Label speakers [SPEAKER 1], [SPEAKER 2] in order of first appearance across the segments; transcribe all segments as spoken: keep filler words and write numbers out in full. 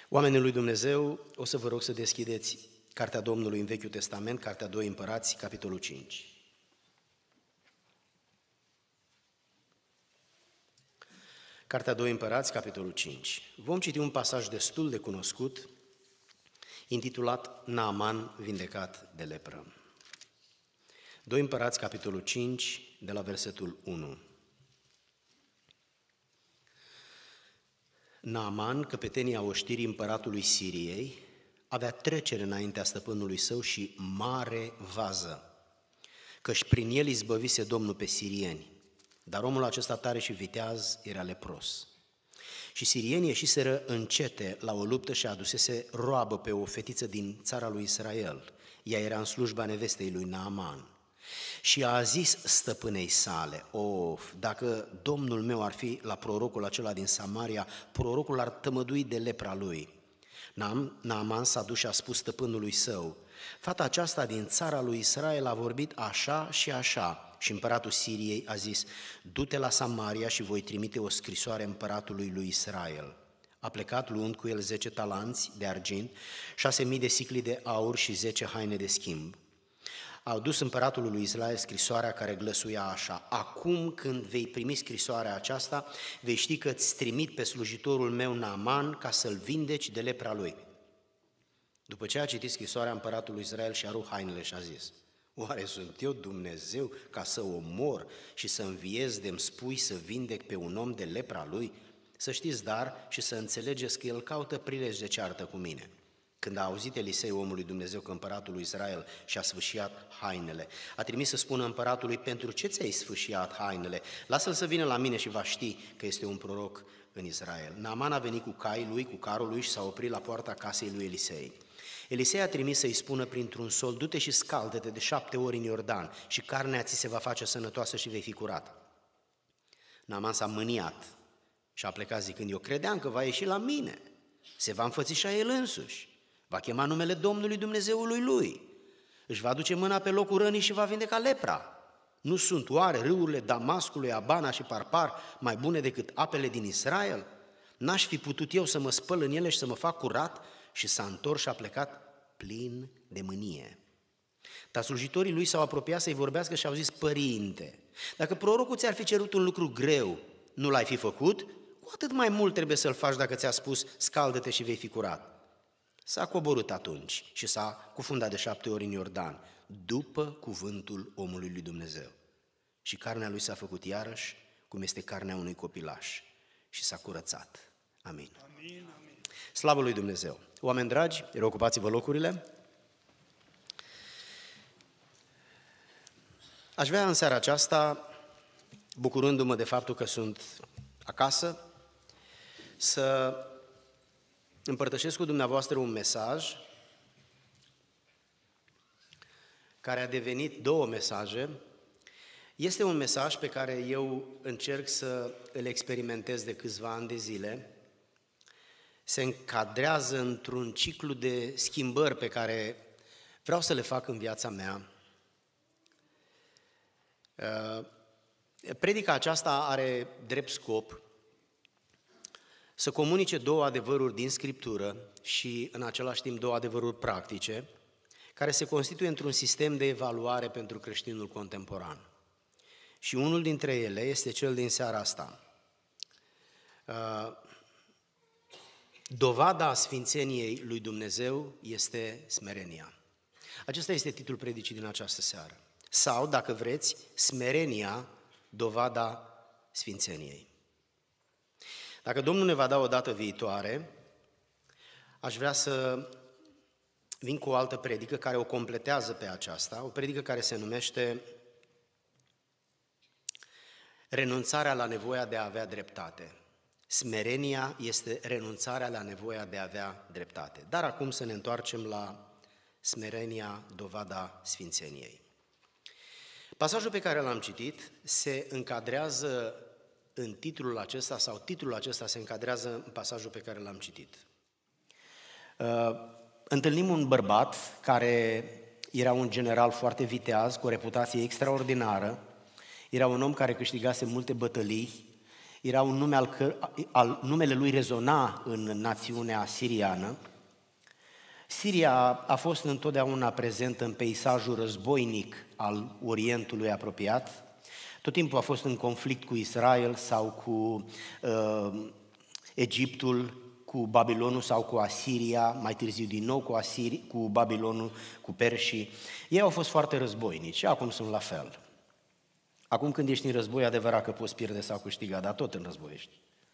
[SPEAKER 1] Oamenii lui Dumnezeu, o să vă rog să deschideți Cartea Domnului în Vechiul Testament, Cartea doi Împărați, capitolul cinci. Cartea doi Împărați, capitolul cinci. Vom citi un pasaj destul de cunoscut, intitulat Naaman vindecat de lepră. doi Împărați, capitolul cinci, de la versetul unu. Naaman, căpetenia oștirii împăratului Siriei, avea trecere înaintea stăpânului său și mare vază, căci prin el izbăvise Domnul pe sirieni, dar omul acesta tare și viteaz era lepros. Și sirienii ieșiseră în cete la o luptă și adusese roabă pe o fetiță din țara lui Israel. Ea era în slujba nevestei lui Naaman. Și a zis stăpânei sale: of, dacă domnul meu ar fi la prorocul acela din Samaria, prorocul ar tămădui de lepra lui. Naaman s-a dus și a spus stăpânului său: fata aceasta din țara lui Israel a vorbit așa și așa. Și împăratul Siriei a zis: du-te la Samaria și voi trimite o scrisoare împăratului lui Israel. A plecat luând cu el zece talanți de argint, șase mii de sicli de aur și zece haine de schimb. A dus împăratului lui Israel scrisoarea care glăsuia așa: acum când vei primi scrisoarea aceasta, vei ști că îți trimit pe slujitorul meu Naaman ca să-l vindeci de lepra lui. După ce a citit scrisoarea, împăratul lui Israel și-a rupt hainele și a zis: oare sunt eu Dumnezeu ca să omor și să înviez de-mi spui să vindec pe un om de lepra lui? Să știți dar și să înțelegeți că el caută prilej de ceartă cu mine. Când a auzit Elisei omului Dumnezeu că împăratul lui Israel și-a sfâșiat hainele, a trimis să spună împăratului: pentru ce ți-ai sfâșiat hainele? Lasă-l să vină la mine și va ști că este un proroc în Israel. Naaman a venit cu caii lui, cu carul lui și s-a oprit la poarta casei lui Elisei. Elisei a trimis să-i spună printr-un sol: du-te și scaldă-te de șapte ori în Iordan și carnea ți se va face sănătoasă și vei fi curat. Naaman s-a mâniat și a plecat zicând: eu credeam că va ieși la mine, se va înfățișa el însuși, va chema numele Domnului Dumnezeului lui, își va duce mâna pe locul rănii și va vindeca lepra. Nu sunt oare râurile Damascului, Abana și Parpar mai bune decât apele din Israel? N-aș fi putut eu să mă spăl în ele și să mă fac curat? Și s-a întors și a plecat plin de mânie. Dar slujitorii lui s-au apropiat să-i vorbească și au zis: părinte, dacă prorocul ți-ar fi cerut un lucru greu, nu l-ai fi făcut? Cu atât mai mult trebuie să-l faci dacă ți-a spus: scaldă-te și vei fi curat. S-a coborât atunci și s-a cufundat de șapte ori în Iordan, după cuvântul omului lui Dumnezeu. Și carnea lui s-a făcut iarăși cum este carnea unui copilaș și s-a curățat. Amin. Amin, amin. Slavă lui Dumnezeu! Oameni dragi, reocupați-vă locurile. Aș vrea în seara aceasta, bucurându-mă de faptul că sunt acasă, să împărtășesc cu dumneavoastră un mesaj care a devenit două mesaje. Este un mesaj pe care eu încerc să îl experimentez de câțiva ani de zile. Se încadrează într-un ciclu de schimbări pe care vreau să le fac în viața mea. Predica aceasta are drept scop să comunice două adevăruri din Scriptură și în același timp două adevăruri practice, care se constituie într-un sistem de evaluare pentru creștinul contemporan. Și unul dintre ele este cel din seara asta. Dovada sfințeniei lui Dumnezeu este smerenia. Acesta este titlul predicii din această seară. Sau, dacă vreți, smerenia, dovada sfințeniei. Dacă Domnul ne va da o dată viitoare, aș vrea să vin cu o altă predică care o completează pe aceasta, o predică care se numește renunțarea la nevoia de a avea dreptate. Smerenia este renunțarea la nevoia de a avea dreptate. Dar acum să ne întoarcem la smerenia, dovada sfințeniei. Pasajul pe care l-am citit se încadrează în titlul acesta, sau titlul acesta se încadrează în pasajul pe care l-am citit. Uh, întâlnim un bărbat care era un general foarte viteaz, cu o reputație extraordinară, era un om care câștigase multe bătălii, Era un nume al, că, al numele lui rezona în națiunea siriană. Siria a fost întotdeauna prezentă în peisajul războinic al Orientului apropiat. Tot timpul a fost în conflict cu Israel sau cu uh, Egiptul, cu Babilonul sau cu Asiria, mai târziu din nou cu, Asiri, cu Babilonul, cu perșii. Ei au fost foarte războinici și acum sunt la fel. Acum când ești în război, adevărat că poți pierde sau câștiga, dar tot în război ești.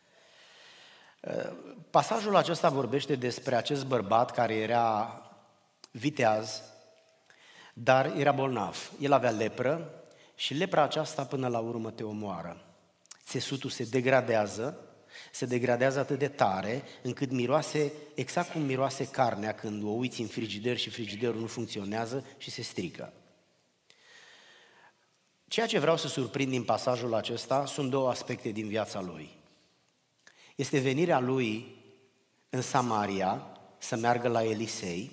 [SPEAKER 1] Pasajul acesta vorbește despre acest bărbat care era viteaz, dar era bolnav. El avea lepră și lepra aceasta până la urmă te omoară. Țesutul se degradează, se degradează atât de tare încât miroase exact cum miroase carnea când o uiți în frigider și frigiderul nu funcționează și se strică. Ceea ce vreau să surprind din pasajul acesta sunt două aspecte din viața lui. Este venirea lui în Samaria să meargă la Elisei.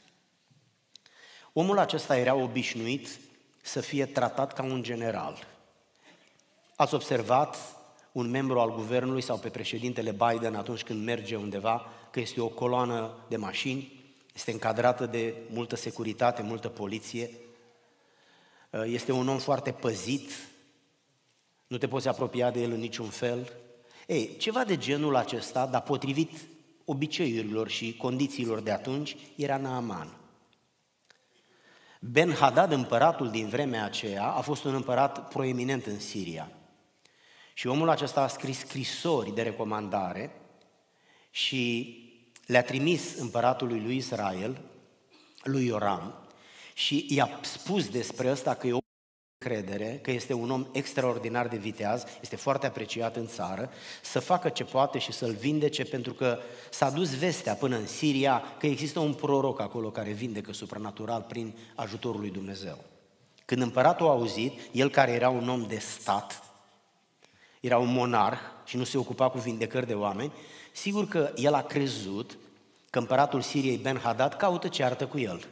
[SPEAKER 1] Omul acesta era obișnuit să fie tratat ca un general. Ați observat un membru al guvernului sau pe președintele Biden atunci când merge undeva că este o coloană de mașini, este încadrată de multă securitate, multă poliție, este un om foarte păzit, nu te poți apropia de el în niciun fel. Ei, ceva de genul acesta, dar potrivit obiceiurilor și condițiilor de atunci, era Naaman. Ben-Hadad, împăratul din vremea aceea, a fost un împărat proeminent în Siria. Și omul acesta a scris scrisori de recomandare și le-a trimis împăratului lui Israel, lui Ioram, și i-a spus despre ăsta că e o încredere, că este un om extraordinar de viteaz, este foarte apreciat în țară, să facă ce poate și să-l vindece, pentru că s-a dus vestea până în Siria că există un proroc acolo care vindecă supranatural prin ajutorul lui Dumnezeu. Când împăratul a auzit, el care era un om de stat, era un monarh și nu se ocupa cu vindecări de oameni, sigur că el a crezut că împăratul Siriei Ben-Hadad caută ceartă cu el.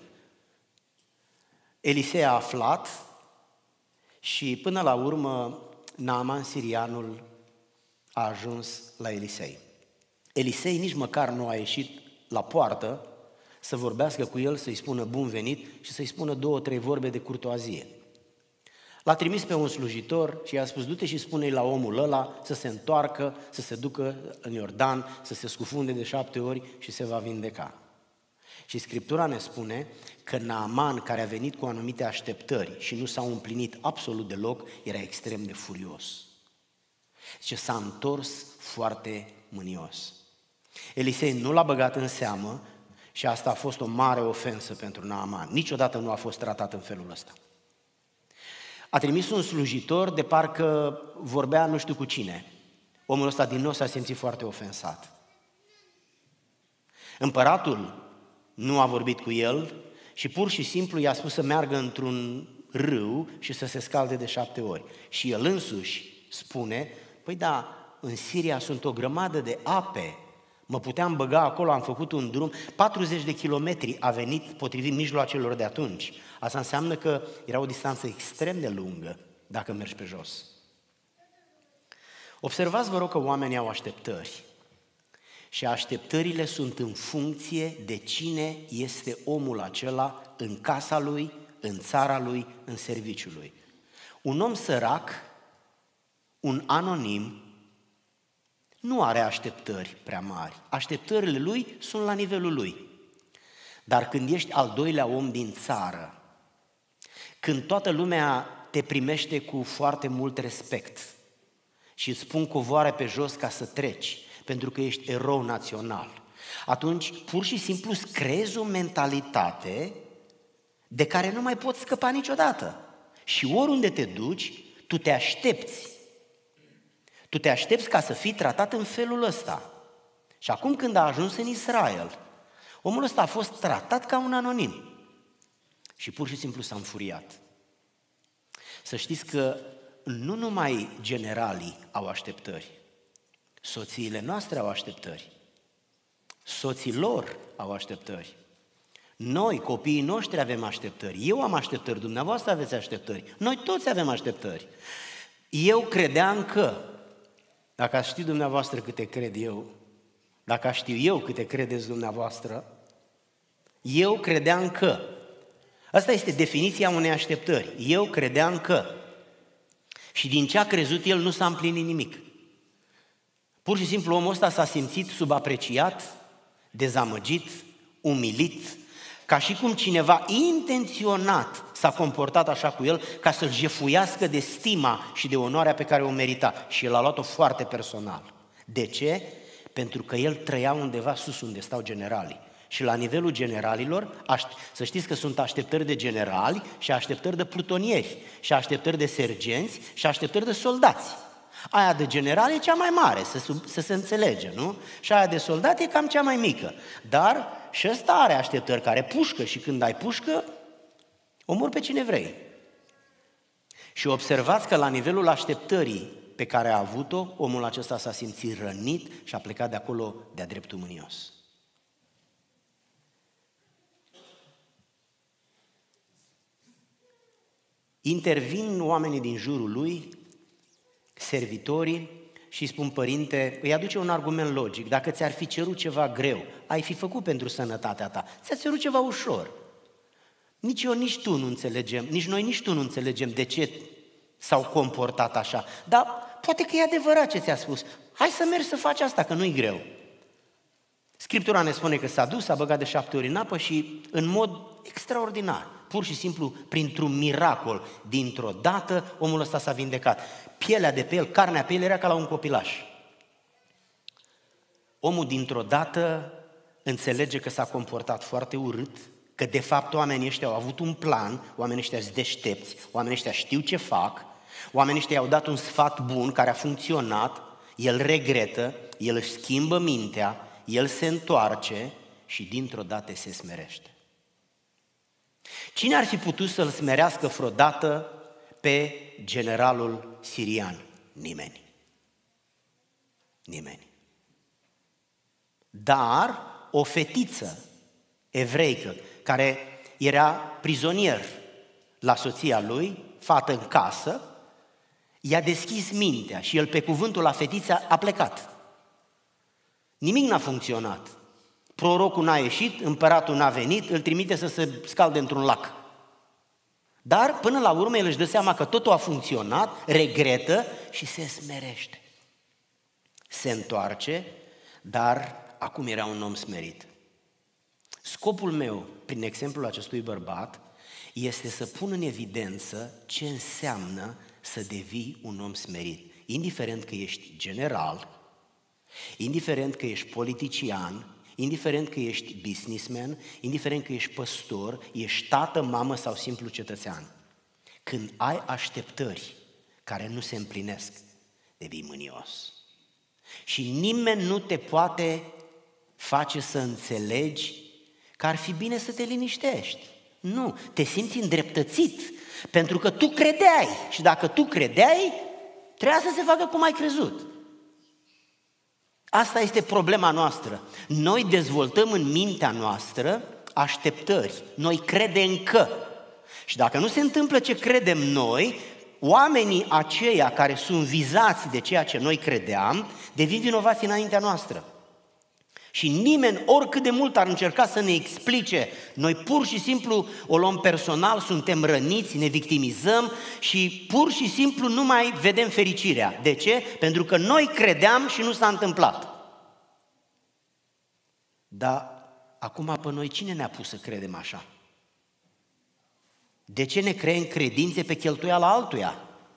[SPEAKER 1] Elisei a aflat și până la urmă Naaman sirianul a ajuns la Elisei. Elisei nici măcar nu a ieșit la poartă să vorbească cu el, să-i spună bun venit și să-i spună două, trei vorbe de curtoazie. L-a trimis pe un slujitor și i-a spus, du-te și spune-i la omul ăla să se întoarcă, să se ducă în Iordan, să se scufunde de șapte ori și se va vindeca. Și Scriptura ne spune că Naaman, care a venit cu anumite așteptări și nu s-au împlinit absolut deloc, era extrem de furios. Zice, s-a întors foarte mânios. Elisei nu l-a băgat în seamă și asta a fost o mare ofensă pentru Naaman. Niciodată nu a fost tratat în felul ăsta. A trimis un slujitor de parcă vorbea nu știu cu cine. Omul ăsta din nou s-a simțit foarte ofensat. Împăratul nu a vorbit cu el și pur și simplu i-a spus să meargă într-un râu și să se scalde de șapte ori. Și el însuși spune, păi da, în Siria sunt o grămadă de ape, mă puteam băga acolo, am făcut un drum, patruzeci de kilometri a venit potrivit mijloacelor de atunci. Asta înseamnă că era o distanță extrem de lungă dacă mergi pe jos. Observați, vă rog, că oamenii au așteptări. Și așteptările sunt în funcție de cine este omul acela în casa lui, în țara lui, în serviciul lui. Un om sărac, un anonim, nu are așteptări prea mari. Așteptările lui sunt la nivelul lui. Dar când ești al doilea om din țară, când toată lumea te primește cu foarte mult respect și îți pun covoare pe jos ca să treci, pentru că ești erou național, atunci pur și simplu îți creezi o mentalitate de care nu mai poți scăpa niciodată. Și oriunde te duci, tu te aștepți. Tu te aștepți ca să fii tratat în felul ăsta. Și acum când a ajuns în Israel, omul ăsta a fost tratat ca un anonim. Și pur și simplu s-a înfuriat. Să știți că nu numai generalii au așteptări. Soțiile noastre au așteptări. Soții lor au așteptări. Noi, copiii noștri, avem așteptări. Eu am așteptări, dumneavoastră aveți așteptări. Noi toți avem așteptări. Eu credeam că, Dacă aș ști dumneavoastră câte cred eu, dacă aș știu eu câte credeți dumneavoastră, eu credeam că. Asta este definiția unei așteptări. Eu credeam că. Și din ce a crezut el nu s-a împlinit nimic. Pur și simplu omul ăsta s-a simțit subapreciat, dezamăgit, umilit, ca și cum cineva intenționat s-a comportat așa cu el ca să-l jefuiască de stima și de onoarea pe care o merita. Și el a luat-o foarte personal. De ce? Pentru că el trăia undeva sus unde stau generalii. Și la nivelul generalilor, să știți că sunt așteptări de generali și așteptări de plutonieri, și așteptări de sergenți și așteptări de soldați. Aia de general e cea mai mare, să, să se înțelege, nu? Și aia de soldat e cam cea mai mică. Dar și ăsta are așteptări, care pușcă, și când ai pușcă, omori pe cine vrei. Și observați că la nivelul așteptării pe care a avut-o, omul acesta s-a simțit rănit și a plecat de acolo de-a dreptul mânios. Intervin oamenii din jurul lui, servitorii, și îi spun: părinte, îi aduce un argument logic, dacă ți-ar fi cerut ceva greu, ai fi făcut pentru sănătatea ta, ți-a cerut ceva ușor. Nici eu, nici tu nu înțelegem, nici noi, nici tu nu înțelegem de ce s-au comportat așa, dar poate că e adevărat ce ți-a spus, hai să mergi să faci asta, că nu-i greu. Scriptura ne spune că s-a dus, s-a băgat de șapte ori în apă și în mod extraordinar, pur și simplu, printr-un miracol, dintr-o dată, omul ăsta s-a vindecat. Pielea de pe el, carnea pe el era ca la un copilaș. Omul dintr-o dată înțelege că s-a comportat foarte urât, că de fapt oamenii ăștia au avut un plan, oamenii ăștia sunt deștepți, oamenii ăștia știu ce fac, oamenii ăștia i-au dat un sfat bun care a funcționat, el regretă, el își schimbă mintea, el se întoarce și dintr-o dată se smerește. Cine ar fi putut să-l smerească vreodată pe generalul sirian? Nimeni. Nimeni. Dar o fetiță evreică care era prizonier la soția lui, fată în casă, i-a deschis mintea și el pe cuvântul la fetiță a plecat. Nimic n-a funcționat. Prorocul n-a ieșit, împăratul n-a venit, îl trimite să se scalde într-un lac. Dar până la urmă el își dă seama că totul a funcționat, regretă și se smerește. Se întoarce, dar acum era un om smerit. Scopul meu, prin exemplul acestui bărbat, este să pun în evidență ce înseamnă să devii un om smerit. Indiferent că ești general, indiferent că ești politician, indiferent că ești businessman, indiferent că ești păstor, ești tată, mamă sau simplu cetățean. Când ai așteptări care nu se împlinesc, devii mânios. Și nimeni nu te poate face să înțelegi că ar fi bine să te liniștești. Nu, te simți îndreptățit, pentru că tu credeai și dacă tu credeai, trebuia să se facă cum ai crezut. Asta este problema noastră. Noi dezvoltăm în mintea noastră așteptări. Noi credem că. Și dacă nu se întâmplă ce credem noi, oamenii aceia care sunt vizați de ceea ce noi credeam, devin vinovați înaintea noastră. Și nimeni, oricât de mult ar încerca să ne explice, noi pur și simplu o luăm personal, suntem răniți, ne victimizăm și pur și simplu nu mai vedem fericirea. De ce? Pentru că noi credeam și nu s-a întâmplat. Dar acum pe noi cine ne-a pus să credem așa? De ce ne creăm credințe pe cheltuiala altuia?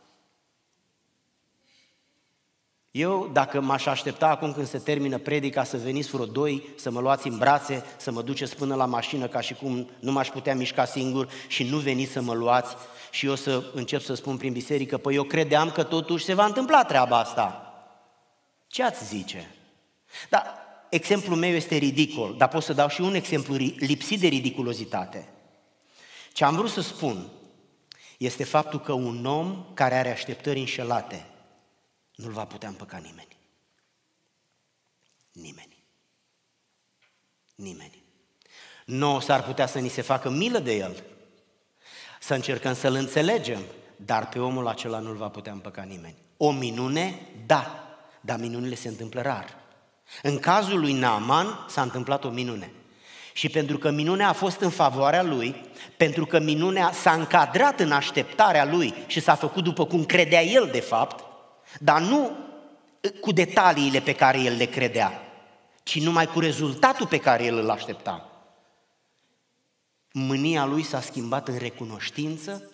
[SPEAKER 1] Eu, dacă m-aș aștepta acum când se termină predica să veniți vreo doi, să mă luați în brațe, să mă duceți până la mașină ca și cum nu m-aș putea mișca singur și nu veniți să mă luați și eu să încep să spun prin biserică, păi eu credeam că totuși se va întâmpla treaba asta. Ce ați zice? Dar exemplul meu este ridicol, dar pot să dau și un exemplu lipsit de ridiculozitate. Ce am vrut să spun este faptul că un om care are așteptări înșelate nu-l va putea împăca nimeni. Nimeni. Nimeni. Nouă s-ar putea să ni se facă milă de el, să încercăm să-l înțelegem, dar pe omul acela nu-l va putea împăca nimeni. O minune, da, dar minunile se întâmplă rar. În cazul lui Naaman s-a întâmplat o minune. Și pentru că minunea a fost în favoarea lui, pentru că minunea s-a încadrat în așteptarea lui și s-a făcut după cum credea el de fapt, dar nu cu detaliile pe care el le credea, ci numai cu rezultatul pe care el îl aștepta. Mânia lui s-a schimbat în recunoștință,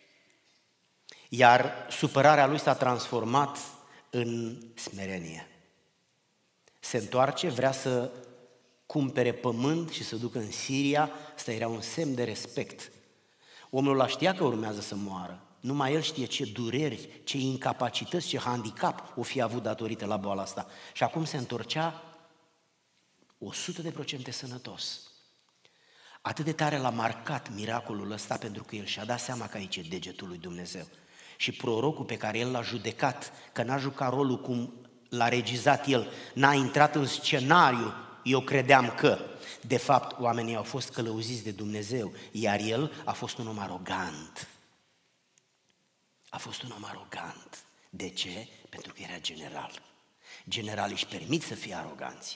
[SPEAKER 1] iar supărarea lui s-a transformat în smerenie. Se întoarce, vrea să cumpere pământ și să ducă în Siria, ăsta era un semn de respect. Omul ăla știa că urmează să moară, numai el știe ce dureri, ce incapacități, ce handicap o fi avut datorită la boala asta. Și acum se întorcea o sută de procente sănătos. Atât de tare l-a marcat miracolul ăsta pentru că el și-a dat seama că aici e degetul lui Dumnezeu. Și prorocul pe care el l-a judecat, că n-a jucat rolul cum l-a regizat el, n-a intrat în scenariu, eu credeam că, de fapt, oamenii au fost călăuziți de Dumnezeu, iar el a fost un om arogant. A fost un om arogant. De ce? Pentru că era general. Generalii își permit să fie aroganți.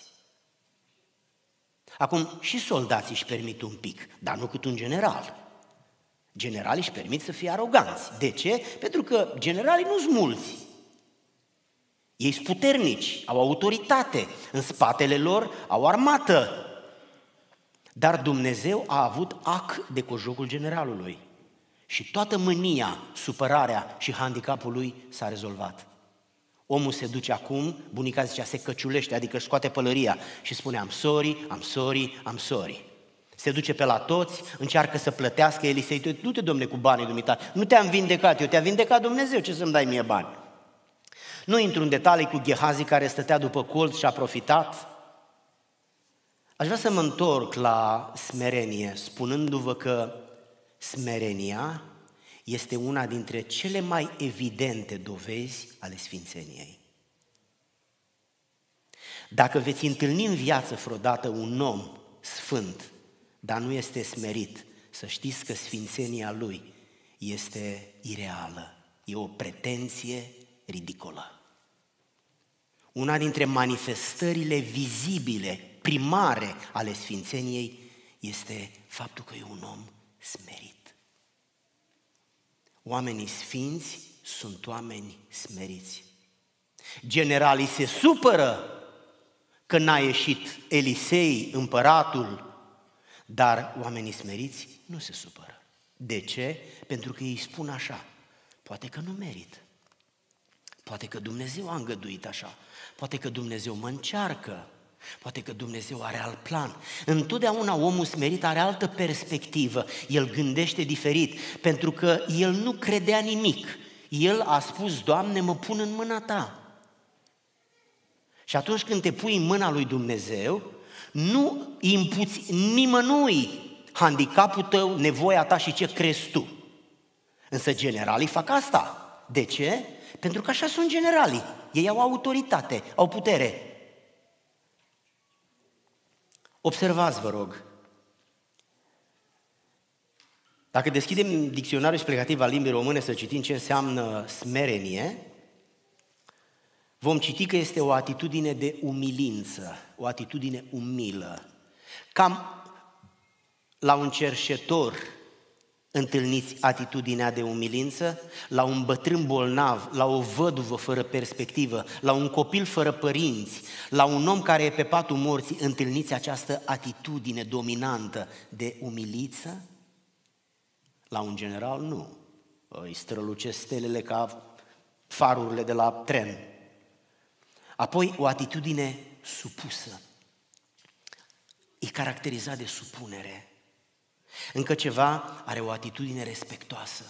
[SPEAKER 1] Acum, și soldații își permit un pic, dar nu cât un general. Generalii își permit să fie aroganți. De ce? Pentru că generalii nu sunt mulți. Ei sunt puternici, au autoritate, în spatele lor au armată. Dar Dumnezeu a avut ac de cojocul generalului. Și toată mânia, supărarea și handicapul lui s-a rezolvat. Omul se duce acum, bunica zicea, se căciulește, adică își scoate pălăria și spune am sorry, am sorry, am sorry. Se duce pe la toți, încearcă să plătească, el îi se uită, du-te, domne, cu banii dumitale, nu te-am vindecat, eu te-a vindecat Dumnezeu, ce să-mi dai mie bani? Nu intru în detalii cu Gehazi care stătea după colț și a profitat. Aș vrea să mă întorc la smerenie, spunându-vă că smerenia este una dintre cele mai evidente dovezi ale sfințeniei. Dacă veți întâlni în viață vreodată un om sfânt, dar nu este smerit, să știți că sfințenia lui este ireală, e o pretenție ridicolă. Una dintre manifestările vizibile, primare ale sfințeniei este faptul că e un om smerit. Oamenii sfinți sunt oameni smeriți. Generalii se supără că n-a ieșit Elisei, împăratul, dar oamenii smeriți nu se supără. De ce? Pentru că ei spun așa, poate că nu merit, poate că Dumnezeu a îngăduit așa, poate că Dumnezeu mă încearcă, poate că Dumnezeu are alt plan. Întotdeauna omul smerit are altă perspectivă, el gândește diferit, pentru că el nu credea nimic. El a spus, Doamne, mă pun în mâna Ta. Și atunci când te pui în mâna lui Dumnezeu, nu impuți nimănui handicapul tău, nevoia ta și ce crezi tu. Însă generalii fac asta. De ce? Pentru că așa sunt generalii. Ei au autoritate, au putere. Observați, vă rog. Dacă deschidem dicționarul explicativ al limbii române să citim ce înseamnă smerenie, vom citi că este o atitudine de umilință, o atitudine umilă. Cam la un cerșetor întâlniți atitudinea de umilință, la un bătrân bolnav, la o văduvă fără perspectivă, la un copil fără părinți, la un om care e pe patul morții, întâlniți această atitudine dominantă de umiliță? La un general nu. Îi strălucesc stelele ca farurile de la tren. Apoi o atitudine supusă. E caracterizat de supunere. Încă ceva, are o atitudine respectoasă.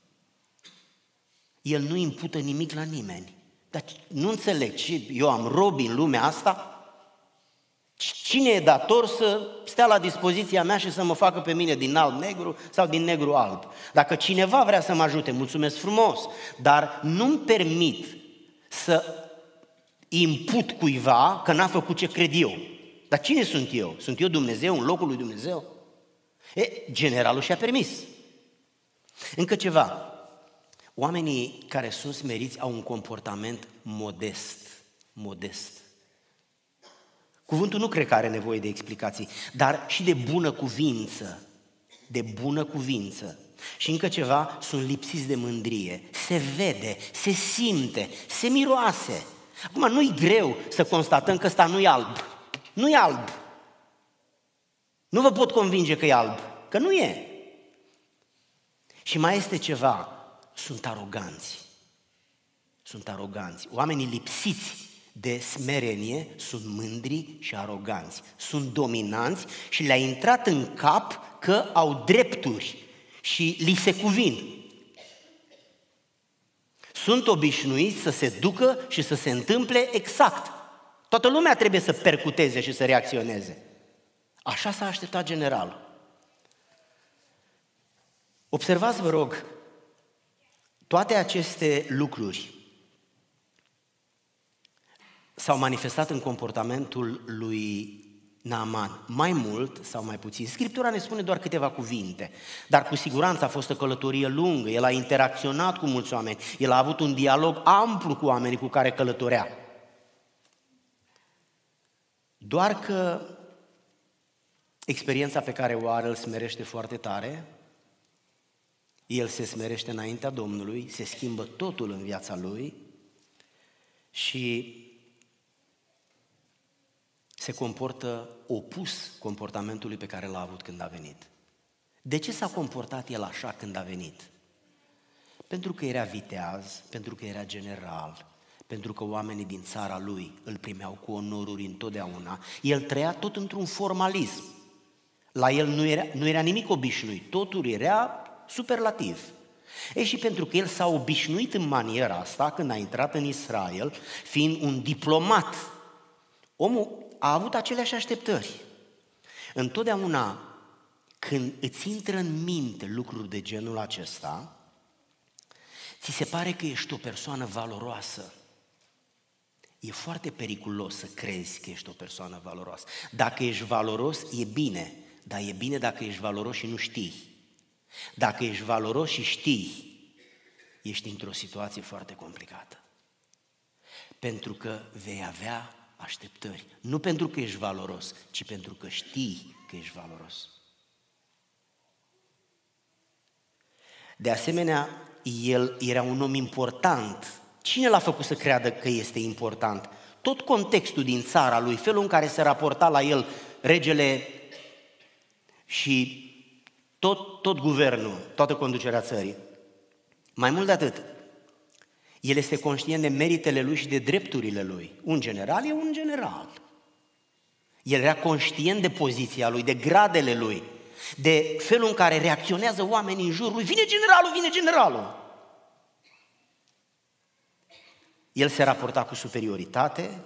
[SPEAKER 1] El nu impută nimic la nimeni. Dar nu înțeleg, ce eu am robi în lumea asta? Cine e dator să stea la dispoziția mea și să mă facă pe mine din alb negru sau din negru alb? Dacă cineva vrea să mă ajute, mulțumesc frumos, dar nu-mi permit să imput cuiva că n-a făcut ce cred eu. Dar cine sunt eu? Sunt eu Dumnezeu în locul lui Dumnezeu? E, generalul și-a permis. Încă ceva. Oamenii care sunt smeriți au un comportament modest. modest. Cuvântul nu cred că are nevoie de explicații, dar și de bună cuvință, de bună cuvință. Și încă ceva, sunt lipsiți de mândrie, se vede, se simte, se miroase. Acum nu-i greu să constatăm că ăsta nu-i alb, nu-i alb. Nu vă pot convinge că e alb, că nu e. Și mai este ceva, sunt aroganți. Sunt aroganți. Oamenii lipsiți de smerenie sunt mândri și aroganți. Sunt dominanți și le-a intrat în cap că au drepturi și li se cuvin. Sunt obișnuiți să se ducă și să se întâmple exact. Toată lumea trebuie să percuteze și să reacționeze. Așa s-a așteptat generalul. Observați, vă rog, toate aceste lucruri s-au manifestat în comportamentul lui Naaman, mai mult sau mai puțin. Scriptura ne spune doar câteva cuvinte, dar cu siguranță a fost o călătorie lungă, el a interacționat cu mulți oameni, el a avut un dialog amplu cu oamenii cu care călătorea. Doar că experiența pe care o are îl smerește foarte tare, el se smerește înaintea Domnului, se schimbă totul în viața lui și se comportă opus comportamentului pe care l-a avut când a venit. De ce s-a comportat el așa când a venit? Pentru că era viteaz, pentru că era general, pentru că oamenii din țara lui îl primeau cu onoruri întotdeauna. El trăia tot într-un formalism. La el nu era, nu era nimic obișnuit, totul era superlativ. Ei, și pentru că el s-a obișnuit în maniera asta, când a intrat în Israel, fiind un diplomat, omul a avut aceleași așteptări. Întotdeauna când îți intră în minte lucruri de genul acesta, ți se pare că ești o persoană valoroasă. E foarte periculos să crezi că ești o persoană valoroasă. Dacă ești valoros, e bine, dar e bine dacă ești valoros și nu știi. Dacă ești valoros și știi, ești într-o situație foarte complicată. Pentru că vei avea așteptări. Nu pentru că ești valoros, ci pentru că știi că ești valoros. De asemenea, el era un om important. Cine l-a făcut să creadă că este important? Tot contextul din țara lui, felul în care se raporta la el regele și tot, tot guvernul, toată conducerea țării. Mai mult de atât, el este conștient de meritele lui și de drepturile lui. Un general e un general. El era conștient de poziția lui, de gradele lui, de felul în care reacționează oamenii în jurul lui. Vine generalul, vine generalul! El se raporta cu superioritate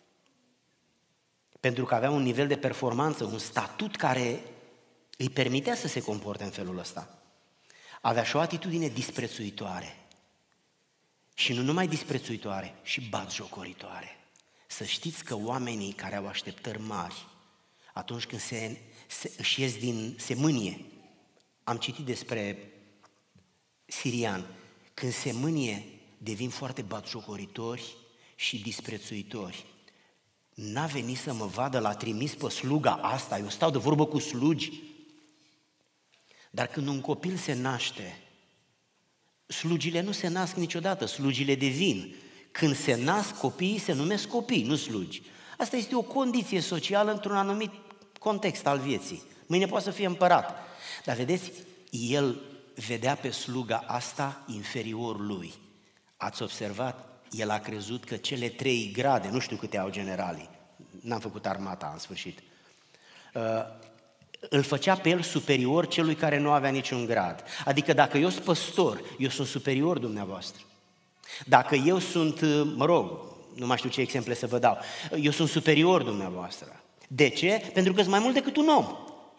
[SPEAKER 1] pentru că avea un nivel de performanță, un statut care îi permitea să se comporte în felul ăsta. Avea și o atitudine disprețuitoare. Și nu numai disprețuitoare, și batjocoritoare. Să știți că oamenii care au așteptări mari, atunci când se, se, își ies din semânie, am citit despre sirian, când se mânie devin foarte batjocoritori și disprețuitori. N-a venit să mă vadă, l-a trimis pe sluga asta, eu stau de vorbă cu slugi. Dar când un copil se naște, slugile nu se nasc niciodată, slugile devin. Când se nasc copiii, se numesc copii, nu slugi. Asta este o condiție socială într-un anumit context al vieții. Mâine poate să fie împărat. Dar vedeți, el vedea pe sluga asta inferior lui. Ați observat? El a crezut că cele trei grade, nu știu câte au generalii, n-am făcut armata în sfârșit, uh, îl făcea pe el superior celui care nu avea niciun grad. Adică dacă eu sunt păstor, eu sunt superior dumneavoastră. Dacă eu sunt, mă rog, nu mai știu ce exemple să vă dau, eu sunt superior dumneavoastră. De ce? Pentru că sunt mai mult decât un om.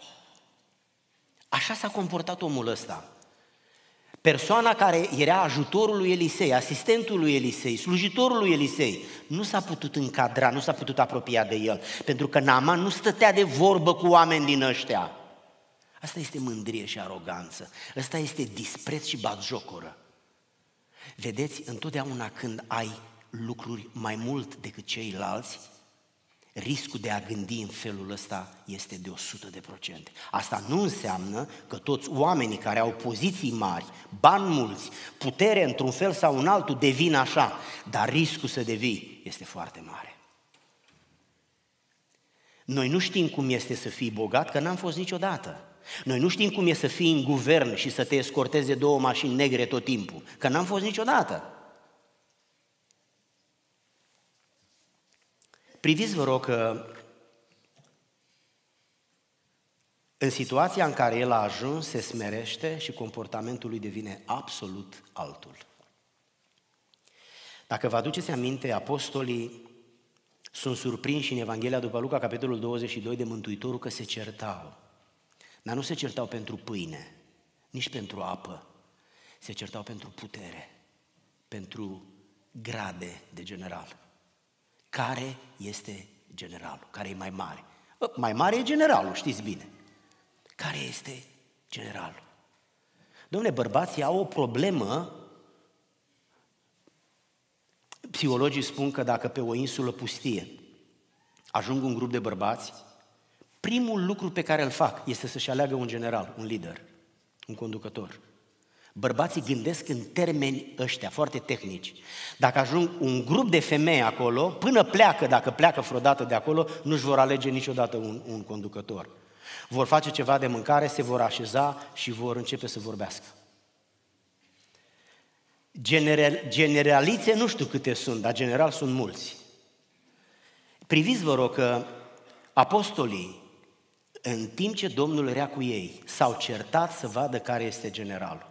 [SPEAKER 1] Așa s-a comportat omul ăsta. Persoana care era ajutorul lui Elisei, asistentul lui Elisei, slujitorul lui Elisei, nu s-a putut încadra, nu s-a putut apropia de el, pentru că Naaman nu stătea de vorbă cu oameni din ăștia. Asta este mândrie și aroganță, asta este dispreț și batjocoră. Vedeți, întotdeauna când ai lucruri mai mult decât ceilalți, riscul de a gândi în felul ăsta este de o sută de procente. Asta nu înseamnă că toți oamenii care au poziții mari, bani mulți, putere într-un fel sau în altul devin așa, dar riscul să devii este foarte mare. Noi nu știm cum este să fii bogat, că n-am fost niciodată. Noi nu știm cum e să fii în guvern și să te escorteze două mașini negre tot timpul, că n-am fost niciodată. Priviți, vă rog, că în situația în care el a ajuns, se smerește și comportamentul lui devine absolut altul. Dacă vă aduceți aminte, apostolii sunt surprinși în Evanghelia după Luca, capitolul douăzeci și doi, de Mântuitorul că se certau. Dar nu se certau pentru pâine, nici pentru apă, se certau pentru putere, pentru grade de general. Care este generalul? Care e mai mare? Bă, mai mare e generalul, știți bine. Care este generalul? Dom'le, bărbații au o problemă. Psihologii spun că dacă pe o insulă pustie ajung un grup de bărbați, primul lucru pe care îl fac este să-și aleagă un general, un lider, un conducător. Bărbații gândesc în termeni ăștia, foarte tehnici. Dacă ajung un grup de femei acolo, până pleacă, dacă pleacă vreodată de acolo, nu-și vor alege niciodată un, un conducător. Vor face ceva de mâncare, se vor așeza și vor începe să vorbească. General, generalițe nu știu câte sunt, dar general sunt mulți. Priviți, vă rog, că apostolii, în timp ce Domnul era cu ei, s-au certat să vadă care este generalul.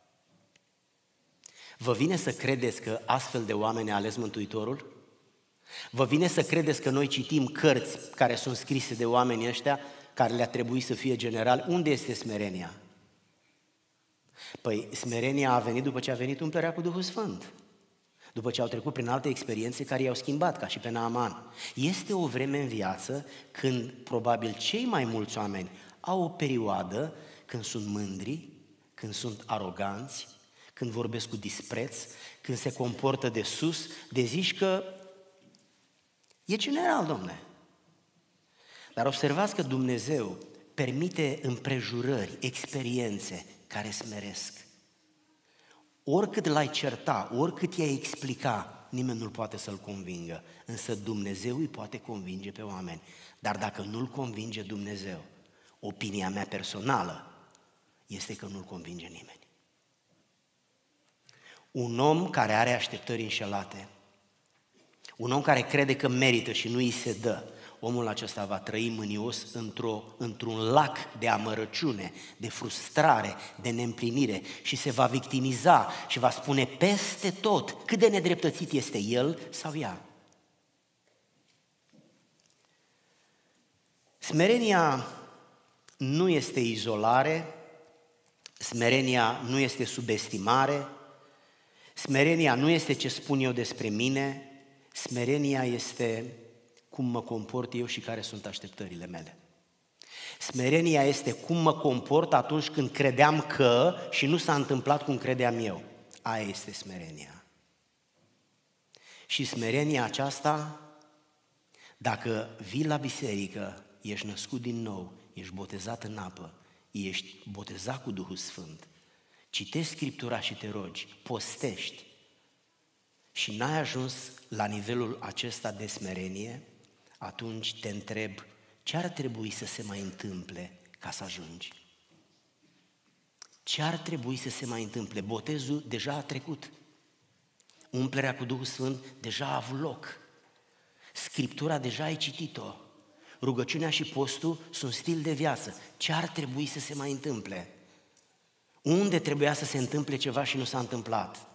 [SPEAKER 1] Vă vine să credeți că astfel de oameni a ales Mântuitorul? Vă vine să credeți că noi citim cărți care sunt scrise de oamenii ăștia, care le-a trebuit să fie general? Unde este smerenia? Păi smerenia a venit după ce a venit umplerea cu Duhul Sfânt, după ce au trecut prin alte experiențe care i-au schimbat, ca și pe Naaman. Este o vreme în viață când probabil cei mai mulți oameni au o perioadă când sunt mândri, când sunt aroganți, când vorbesc cu dispreț, când se comportă de sus, de zici că e general, domne. Dar observați că Dumnezeu permite împrejurări, experiențe care smeresc. Oricât l-ai certa, oricât i-ai explica, nimeni nu-l poate să-l convingă, însă Dumnezeu îi poate convinge pe oameni. Dar dacă nu-l convinge Dumnezeu, opinia mea personală este că nu-l convinge nimeni. Un om care are așteptări înșelate, un om care crede că merită și nu îi se dă, omul acesta va trăi mânios într-o, într-un lac de amărăciune, de frustrare, de neîmplinire și se va victimiza și va spune peste tot cât de nedreptățit este el sau ea. Smerenia nu este izolare, smerenia nu este subestimare, smerenia nu este ce spun eu despre mine, smerenia este cum mă comport eu și care sunt așteptările mele. Smerenia este cum mă comport atunci când credeam că și nu s-a întâmplat cum credeam eu. Aia este smerenia. Și smerenia aceasta, dacă vii la biserică, ești născut din nou, ești botezat în apă, ești botezat cu Duhul Sfânt, citești Scriptura și te rogi, postești și n-ai ajuns la nivelul acesta de smerenie, atunci te întreb ce ar trebui să se mai întâmple ca să ajungi. Ce ar trebui să se mai întâmple? Botezul deja a trecut. Umplerea cu Duhul Sfânt deja a avut loc. Scriptura deja ai citit-o. Rugăciunea și postul sunt stil de viață. Ce ar trebui să se mai întâmple? Unde trebuia să se întâmple ceva și nu s-a întâmplat?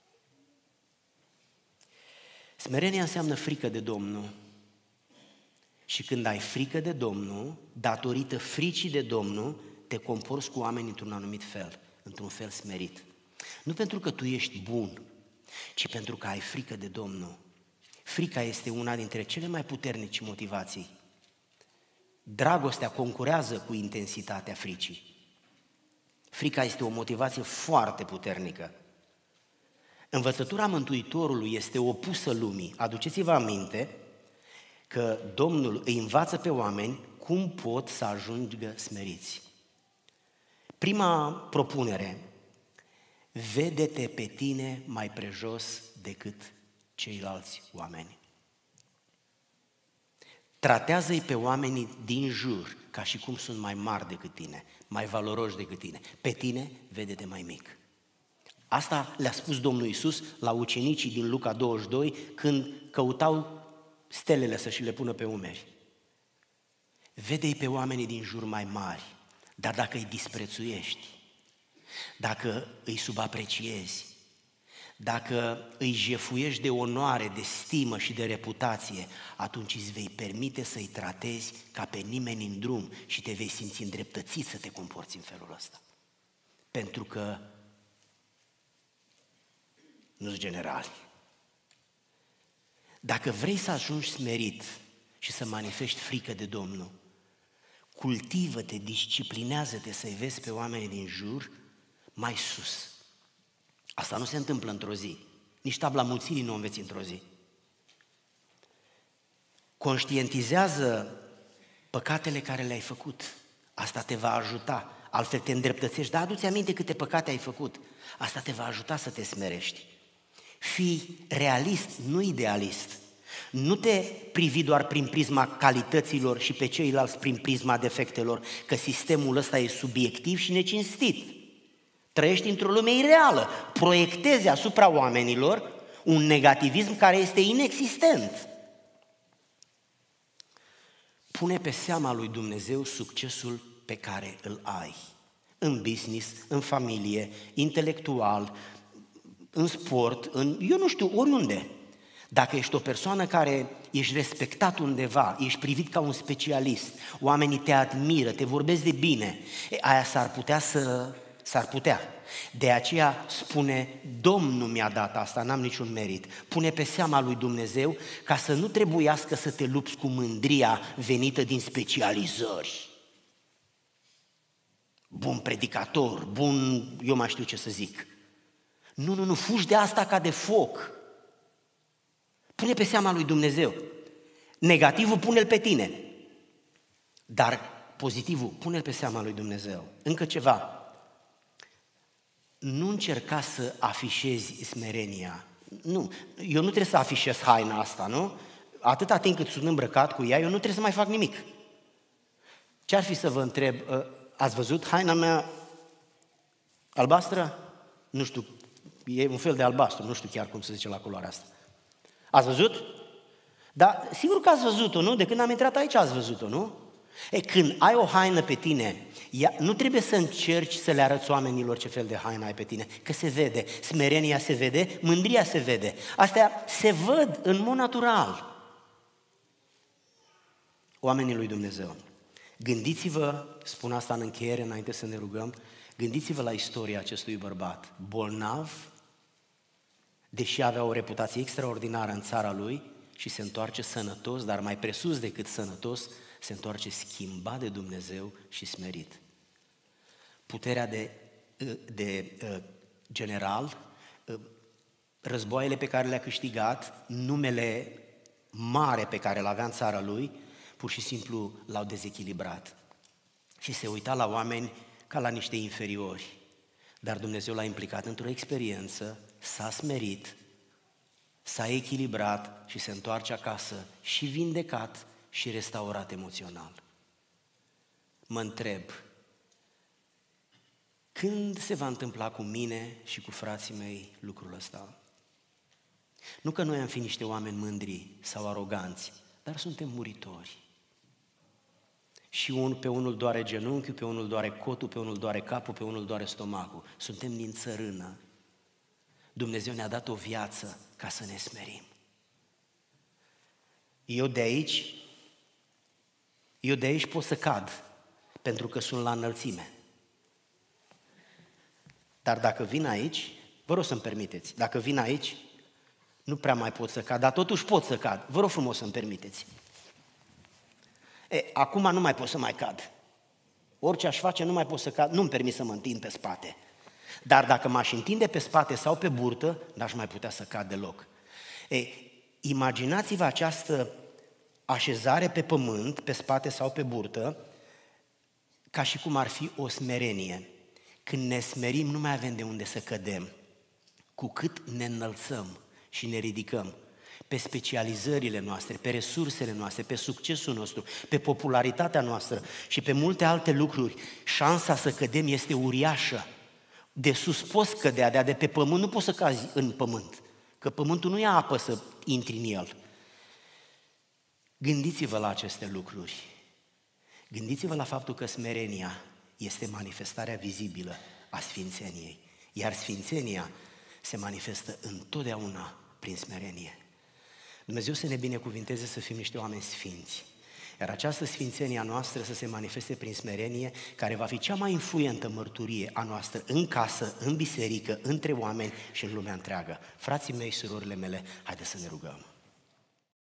[SPEAKER 1] Smerenia înseamnă frică de Domnul. Și când ai frică de Domnul, datorită fricii de Domnul, te comporți cu oamenii într-un anumit fel, într-un fel smerit. Nu pentru că tu ești bun, ci pentru că ai frică de Domnul. Frica este una dintre cele mai puternici motivații. Dragostea concurează cu intensitatea fricii. Frica este o motivație foarte puternică. Învățătura Mântuitorului este opusă lumii. Aduceți-vă aminte că Domnul îi învață pe oameni cum pot să ajungă smeriți. Prima propunere: vede-te pe tine mai prejos decât ceilalți oameni. Tratează-i pe oamenii din jur ca și cum sunt mai mari decât tine, mai valoroși decât tine. Pe tine, vede-te mai mic. Asta le-a spus Domnul Iisus la ucenicii din Luca douăzeci și doi când căutau stelele să și le pună pe umeri. Vede-i pe oamenii din jur mai mari, dar dacă îi disprețuiești, dacă îi subapreciezi, dacă îi jefuiești de onoare, de stimă și de reputație, atunci îți vei permite să-i tratezi ca pe nimeni în drum și te vei simți îndreptățit să te comporți în felul ăsta. Pentru că nu-s generali. Dacă vrei să ajungi smerit și să manifesti frică de Domnul, cultivă-te, disciplinează-te să-i vezi pe oamenii din jur mai sus. Asta nu se întâmplă într-o zi. Nici tabla mulțirii nu o înveți într-o zi. Conștientizează păcatele care le-ai făcut. Asta te va ajuta. Altfel te îndreptățești. Dar adu-ți aminte câte păcate ai făcut. Asta te va ajuta să te smerești. Fii realist, nu idealist. Nu te privi doar prin prisma calităților și pe ceilalți prin prisma defectelor, că sistemul ăsta e subiectiv și necinstit. Trăiești într-o lume ireală, proiectezi asupra oamenilor un negativism care este inexistent. Pune pe seama lui Dumnezeu succesul pe care îl ai, în business, în familie, intelectual, în sport, în, eu nu știu, oriunde. Dacă ești o persoană care ești respectat undeva, ești privit ca un specialist, oamenii te admiră, te vorbesc de bine, aia s-ar putea să... S-ar putea. De aceea spune, Domnul mi-a dat asta, n-am niciun merit. Pune pe seama lui Dumnezeu ca să nu trebuiască să te lupți cu mândria venită din specializări. Bun predicator, bun, eu mai știu ce să zic. Nu, nu, nu, fugi de asta ca de foc. Pune pe seama lui Dumnezeu. Negativul pune-l pe tine, dar pozitivul pune-l pe seama lui Dumnezeu. Încă ceva. Nu încerca să afișezi smerenia. Nu, eu nu trebuie să afișez haina asta, nu? Atâta timp cât sunt îmbrăcat cu ea, eu nu trebuie să mai fac nimic. Ce-ar fi să vă întreb, ați văzut haina mea albastră? Nu știu, e un fel de albastru, nu știu chiar cum se zice la culoarea asta. Ați văzut? Dar sigur că ați văzut-o, nu? De când am intrat aici ați văzut-o, nu? E, când ai o haină pe tine, ea, nu trebuie să încerci să le arăți oamenilor ce fel de haină ai pe tine, că se vede, smerenia se vede, mândria se vede. Astea se văd în mod natural. Oamenii lui Dumnezeu, gândiți-vă, spun asta în încheiere înainte să ne rugăm, gândiți-vă la istoria acestui bărbat, bolnav, deși avea o reputație extraordinară în țara lui și se întoarce sănătos, dar mai presus decât sănătos, se întoarce schimbat de Dumnezeu și smerit. Puterea de, de general, războaiele pe care le-a câștigat, numele mare pe care l-avea în țara lui, pur și simplu l-au dezechilibrat. Și se uita la oameni ca la niște inferiori. Dar Dumnezeu l-a implicat într-o experiență, s-a smerit, s-a echilibrat și se întoarce acasă și vindecat și restaurat emoțional. Mă întreb, când se va întâmpla cu mine și cu frații mei lucrul ăsta? Nu că noi am fi niște oameni mândri sau aroganți, dar suntem muritori. Și un, pe unul doare genunchiul, pe unul doare cotul, pe unul doare capul, pe unul doare stomacul. Suntem din țărână. Dumnezeu ne-a dat o viață ca să ne smerim. Eu de aici, eu de aici pot să cad, pentru că sunt la înălțime. Dar dacă vin aici, vă rog să-mi permiteți, dacă vin aici, nu prea mai pot să cad, dar totuși pot să cad. Vă rog frumos să-mi permiteți. E, acum nu mai pot să mai cad. Orice aș face, nu mai pot să cad, nu-mi permit să mă întind pe spate. Dar dacă m-aș întinde pe spate sau pe burtă, n-aș mai putea să cad deloc. Ei, imaginați-vă această așezare pe pământ, pe spate sau pe burtă, ca și cum ar fi o smerenie. Când ne smerim, nu mai avem de unde să cădem. Cu cât ne înălțăm și ne ridicăm pe specializările noastre, pe resursele noastre, pe succesul nostru, pe popularitatea noastră și pe multe alte lucruri, șansa să cădem este uriașă. De sus poți cădea, de, de pe pământ nu poți să cazi în pământ, că pământul nu ia apă să intri în el. Gândiți-vă la aceste lucruri. Gândiți-vă la faptul că smerenia este manifestarea vizibilă a sfințeniei, iar sfințenia se manifestă întotdeauna prin smerenie. Dumnezeu să ne binecuvinteze să fim niște oameni sfinți, iar această sfințenie a noastră să se manifeste prin smerenie, care va fi cea mai influentă mărturie a noastră în casă, în biserică, între oameni și în lumea întreagă. Frații mei, surorile mele, haideți să ne rugăm.